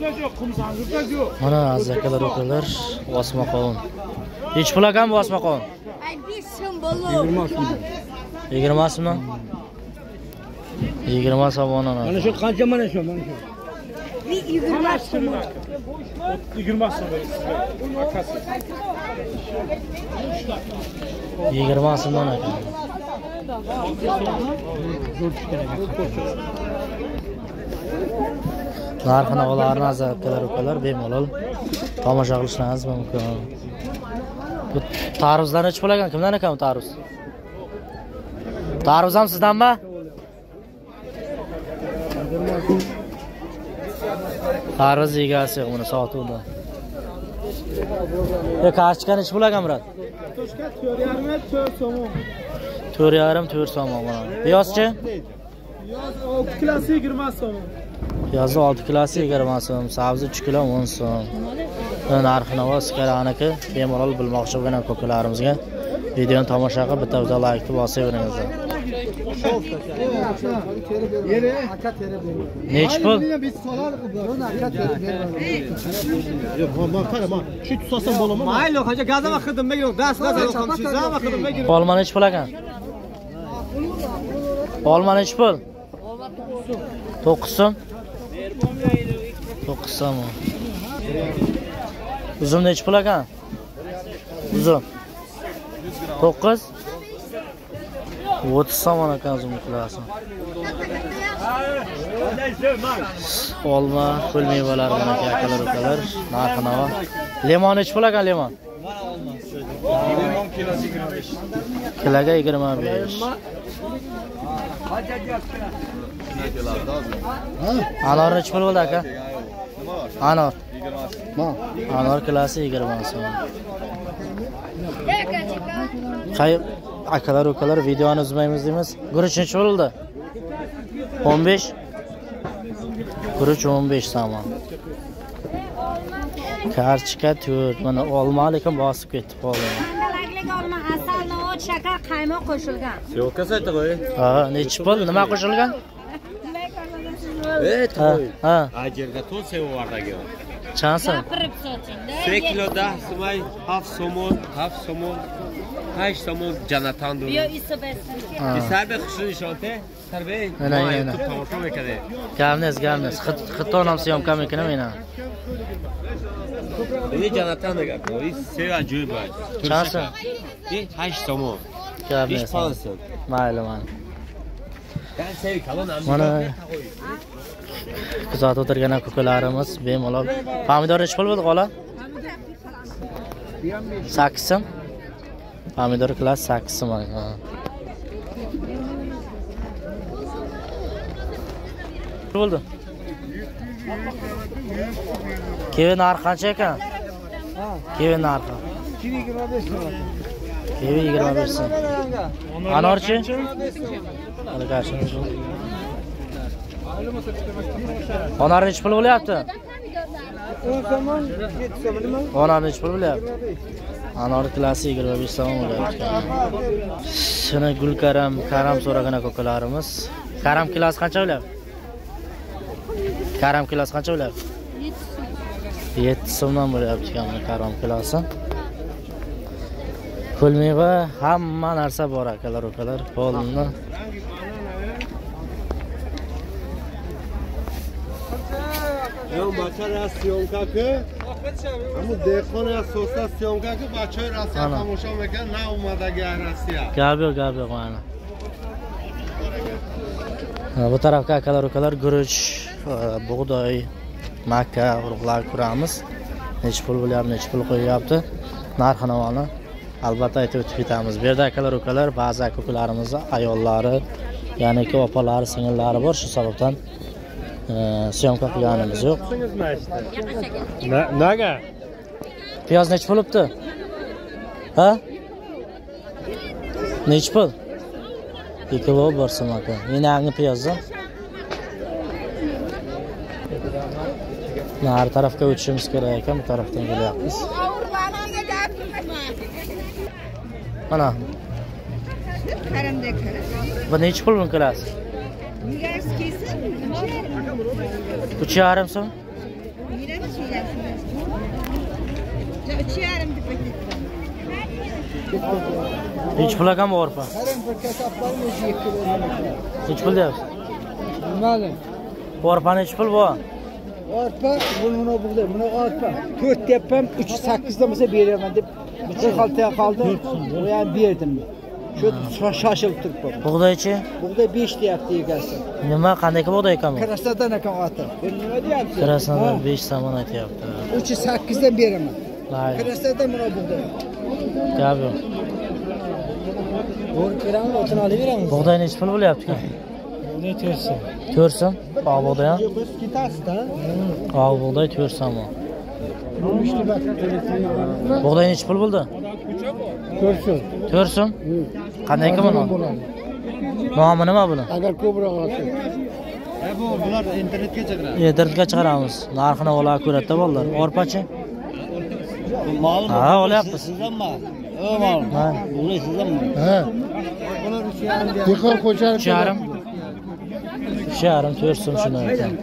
Mana azakalar o'qlar, bosma qovun. Hech pul ekanmi bosma qovun? 5 so'm bo'ldi. 20 so'mmi? 20 so'm ona. Mana shu qancha mana shu? 20 so'm. 20 so'm sizga. Akasi. 20 so'mdan ekan. Narx-navolarni azakalar o'qlar bemalol tomosha qilishingiz mumkin. Bu tarvuzlar nech pul ekan? Kimdan ekan bu tarvuz? Tarvuz ham sizdanmi? Tarvuz egasi buni sotuvdi. Kartoshka nech pul ekan Murat? Kartoshka 4,5 so'm. 4,5 so'm mana. Piyozchi? Piyoz 6 kilosi 20 so'm. Piyoz 6 kilosi 20 so'm, sabzi 3 kilo 10 so'm. Narx-navo sikaraniki bemalol bilmoqchi bo'lgan ko'kalarimizga videoni tomosha qilib bitta like bosaveringizlar. Nech pul? Shu tutsam bo'ladimi? Mayli, hoca gazama xidimga yo'q, dastlab qamchizama xidimga yo'q. Olma nech pul ekan? Olma nech pul? 9 so'm. 9 so'm. Uzum nech pul ekan? Uzum 9 30 so'm ekan uzum kilosi. Olma, pul mevalar mana akalar ukalar, narx-navo. Limon nech pul ekan limon? Limon kilosi 25. Kiloga 25. Anor nech pul bo'ldi aka? Anor. Anor kilosi 20 so'm. Qay akalar ukalar videoni uzmaymiz deymiz. Guruch nech bo'ldi? 15. Guruch 15 so'm. Kartoshka 4. Mana olma lekin bosib ketdi qoldi. Olma, asal, no'ot, shakar, qaymoq qo'shilgan. Yo'qqa saytdi qo'y. Ha, nech pul? Nima qo'shilgan? To'y. Ha. Ajerga to'y sevardagi. Chansa? Gapirib so'tingda. 3 kilo 10 so'may, 7 so'm, 8 so'm Jonathan dur. Yo isobasi. Bisarbe xushun ishonte. Tarbey. Mana. Tomosha qiladi. Gamnes. Xitoy ham syomka mekanam mena. Beni Jonathan da gapdi. Seva ajoyib. Chansa? 8 so'm. Gamnes. Ish qolsin. Mayli mana. Ben sev kalon Mana kuzatib o'tirgan ko'kalarimiz bemalol. Pomidor nech pul bo'ldi qola? 8 so'm. Pomidor kilosi 8 so'm. Bo'ldi. Kivi narxi qancha ekan? Kivi narxi. Kivi 25 so'm. Kivi 25 so'm. Anorchi? Hali qarshimiz yo'q. Anar nech pul bo'lyapti? 10 so'm, 7 so'm nima? Anar nech pul bo'lyapti? Anar kilosi 25 so'm bo'lyapti. Shuni Gulkaram, karam so'ragan ko'kalarimiz. Karam kilosi qancha bo'lyapti? Karam kilosi qancha bo'lyapti? 7 so'mdan bo'lyapti karam kilosi. Pul meva hamma narsa bor akalar ukalar. Polni Yo bachara syomka ku. Amu dekhon asosa syomka ku bachara rasa tamosha mekan na omadagi Rossiya. Gabi mana. Bu tarafga akalar ukalar guruch, bug'doy, makka, urug'lar ko'ramiz. Nech pul bo'lyapti, nech pul qo'yyapti. Narx-navoni albatta aytib o'tib ketamiz. Bu yerda akalar ukalar ba'zi aka-ukalarimiz ayollari, ya'ni ki opalari, singillari bor, shu sababdan syomka qilganimiz yo'q. Naga? Piyoz nech bo'libdi? Ha? Nech pul? 2 kilo borsin aka. Yana yangi piyozda. Har tarafga o'tishimiz kerak ekan, bu tarafdan kelyapmiz. Mana. Bu nech pul bo'ladi? 3,5 so'm. Hiç pul ekanmi orpa? Hiç pul deyapsiz. Malum. Orpani hiç pul bu? Arpa, bunu burada, bunu arpa. 4 yapam, 3.8'da mesela beraman deb. Bir xaltaya qaldi. O yani berdim. Şu şaşılıp turibdi. Buğdaychi? Buğday 5 deyapti egasi. Nima, qanday buğday ekanmi? Krasnodan ekan oti. Nima deyapsiz? Krasnodar 5 somon aytyapti. 3.8'dan beraman. Mayli. Krasnodan mana buğday. Gap yo'q. Bo'rib beramiz, otini olib beramiz. Buğday nechi pul bo'lyapti? Ne diyorsun? 4 so'm. Oq buğday ham? Biz gitasda. Oq buğday 4 so'm. Olmuştu bak. Buğday nechi pul bo'ldi? 4 so'm. 4 so'm? Qanday ekan buni? Nomi nima buni? Agar ko'proq olsa. Bu bular internetga chiqaradi. Internetga chiqaramiz. Narxini ola ko'radi bolalar. Orpachi? Ma'lum. Ha, olyapmiz. Sizdanmi? Ma'lum. Ha. Bular sizdanmi? Ha. Bular 3.5. Dehqon ko'char. 3,5. 3,5 4 so'm shuni ekan.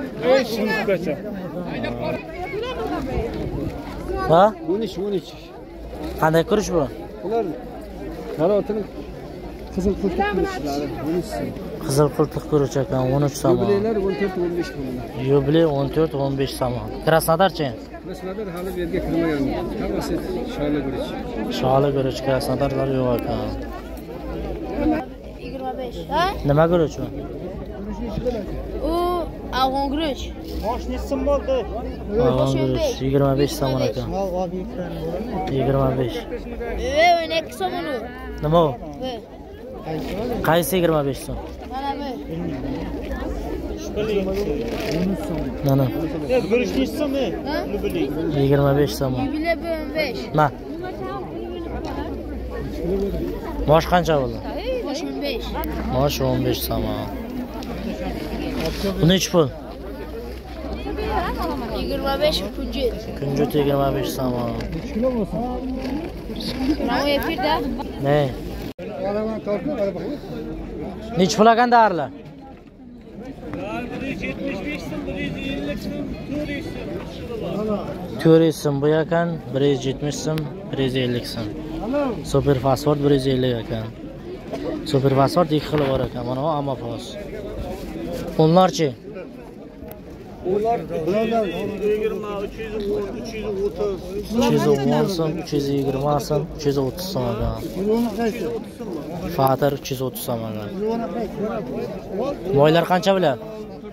Ha? 13. Qanday ko'rish bu? Bular karotini qizil qultuq qilishlar. 13. Qizil qiltiq ko'rish ekan 13 so'm. Yubileylar 14-15 bunlar. Yubiley 14-15 so'm. Krasnodarchi? Krasnodar hali bu yerga kirmagan. Hammasi sholi guruch. Sholi guruch krasnodarlar yo'q ekan. 25. Ha? Nima guruch u? U afg'on guruch. Afg'on guruch 25 so'm ekan. 25. 12 so'm uni. Nima u? Ve. Qaysi 25 so'm? Mana bu. Mana. Guruch nechi so'm? Ha? 25 so'm. Yubile 15. Ma. Mosh qancha bo'ldi? 15. Mosh 15 so'm. Bu nechi pul? 25 kunjut. Kunjut 25 so'm. Mana efirda. Ne? Nechi pul ekan darilar? 400 so'm bu ekan, 170 so'm, 150 so'm. Super fosfor 150 ekan. Super fosfor ikki xil bor ekan. Mana bu amafos. Onlarchi? Ular 310 so'm, 320 so'm, 330 so'm ekan. Fatar 330 so'm ekan. Moylar qancha bo'lyapti?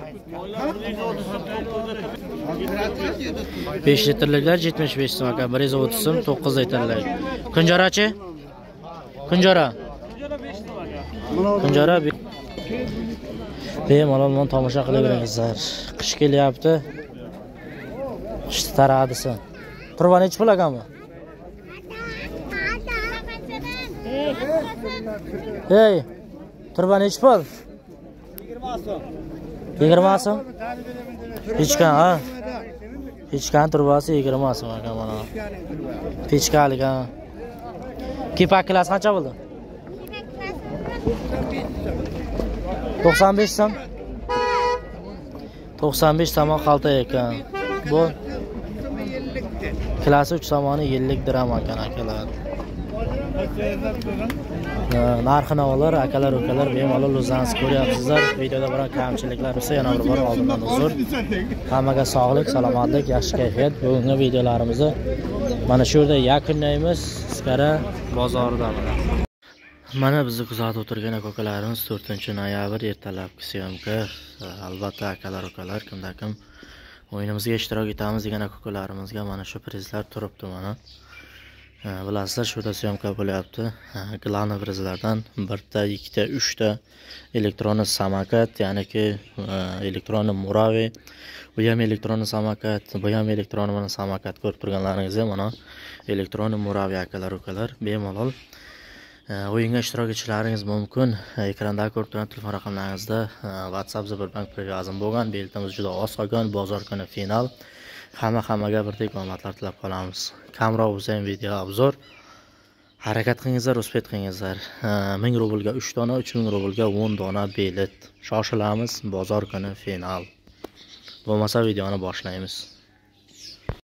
5 litrliklar 75 so'm ekan, 130 so'm, 9 litrlik. Kunjarachi? Kunjara. Kunjara bemalol mana tomosha qilaveringizlar. Qish kelyapti. Qishni taradisi. Turban nechi pul ekanmi? Hey, turban nechi pul? 20 so'm. 20 so'm? Pechkan, ha? Pechkan turbasi 20 so'm ekan mana. Pechkalik, ha. Kepak kilosi qancha bo'ldi? 95 so'm. 95 so'm qalta ekan. Bu kilosi 3 somoni 50 dirham ekan akalar. Narxini olar akalar ukalar bemalol o'zingiz ko'ryapsizlar. Videoda biron kamchiliklar bo'lsa yana bir bor oldindan uzr. Hammaga sog'lik, salomatlik, yaxshi kayfiyat. Bugungi videolarimizni mana shu yerda yakunlaymiz. Iskara bozoridamiz. Mana bizni kuzatib o'tirgan akalarimiz 4-noyabr ertalabki syomka. Albatta akalar ukalar kimda kim o'yinimizga ishtirok etamiz degan akalarimizga mana shu prizlar turibdi mana. Bilasizlar, shu yerda syomka bo'lyapti. Glana prizlardan 1 ta, 2 ta, 3 ta elektron samokat, ya'niki elektron muravi, bu ham elektron samokat, bu ham elektron samokat ko'rib turganlaringizga mana elektron muravi akalar ukalar bemalol o'yinga ishtirok etishlaringiz mumkin. Ekranda ko'rib turgan telefon raqamlaringizda WhatsApp Zabarbank привязан bo'lgan. Biletimiz juda oson, bozor kuni final. Hammaga birdek omadlar tilab qolamiz. Kamroq bo'lsa ham video obzor. Harakat qilingizlar, uspet qilingizlar. 1000 rublga 3 dona, 3000 rublga 10 dona bilet. Shoshilamiz, bozor kuni final. Bo'lmasa videoni boshlaymiz.